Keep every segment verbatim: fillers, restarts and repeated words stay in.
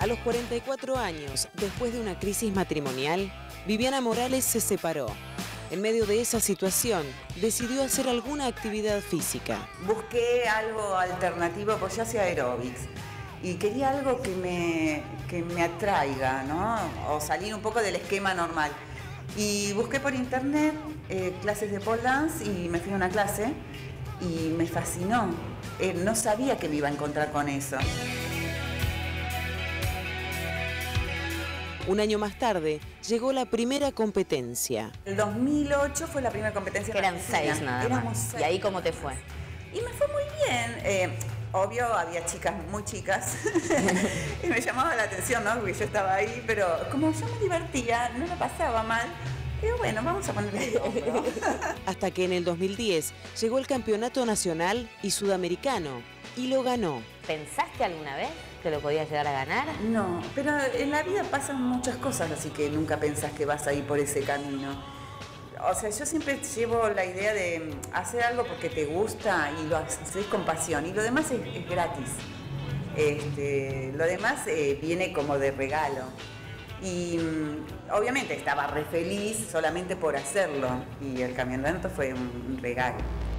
los cuarenta y cuatro años, después de una crisis matrimonial, Viviana Morales se separó. En medio de esa situación, decidió hacer alguna actividad física. Busqué algo alternativo, pues yo hacía aeróbics. Y quería algo que me, que me atraiga, ¿no? O salir un poco del esquema normal. Y busqué por internet eh, clases de pole dance y me fui a una clase y me fascinó. Eh, no sabía que me iba a encontrar con eso. Un año más tarde, llegó la primera competencia. El dos mil ocho fue la primera competencia. Que eran seis nada Éramos más. seis. ¿Y ahí cómo te fue? Y me fue muy bien. Eh, obvio, había chicas muy chicas y me llamaba la atención, ¿no? Porque yo estaba ahí, pero como yo me divertía, no la pasaba mal. Digo, bueno, vamos a ponerle el hombro. Hasta que en el dos mil diez llegó el campeonato nacional y sudamericano y lo ganó. ¿Pensaste alguna vez que lo podías llegar a ganar? No, pero en la vida pasan muchas cosas, así que nunca pensás que vas a ir por ese camino. O sea, yo siempre llevo la idea de hacer algo porque te gusta y lo haces con pasión, y lo demás es, es gratis. Este, lo demás eh, viene como de regalo. Y mm, obviamente estaba re feliz solamente por hacerlo, y el campeonato fue un regalo.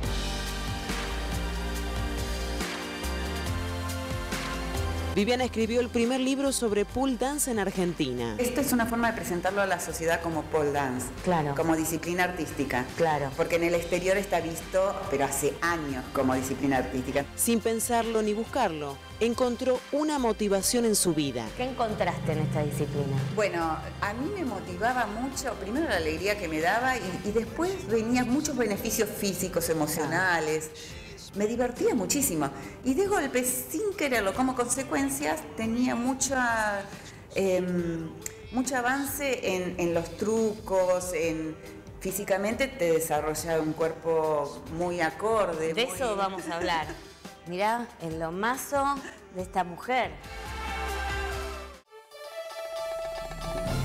Viviana escribió el primer libro sobre pole dance en Argentina. Esto es una forma de presentarlo a la sociedad como pole dance, Claro. como disciplina artística. Claro. Porque en el exterior está visto, pero hace años, como disciplina artística. Sin pensarlo ni buscarlo, encontró una motivación en su vida. ¿Qué encontraste en esta disciplina? Bueno, a mí me motivaba mucho, primero la alegría que me daba y, y después venían muchos beneficios físicos, emocionales. Me divertía muchísimo y de golpe, sin quererlo, como consecuencias, tenía mucha, eh, mucho avance en, en los trucos, en físicamente te desarrollaba un cuerpo muy acorde. De muy... eso vamos a hablar. Mirá, el lomazo de esta mujer.